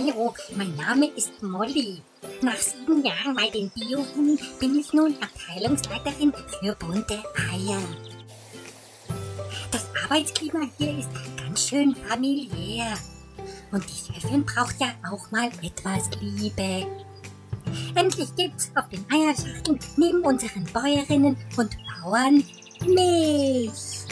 Hallo, mein Name ist Molly. Nach 7 Jahren bei den Biohennen bin ich nun Abteilungsleiterin für bunte Eier. Das Arbeitsklima hier ist ganz schön familiär. Und die Chefin braucht ja auch mal etwas Liebe. Endlich gibt's auf den Eierschachteln neben unseren Bäuerinnen und Bauern mich.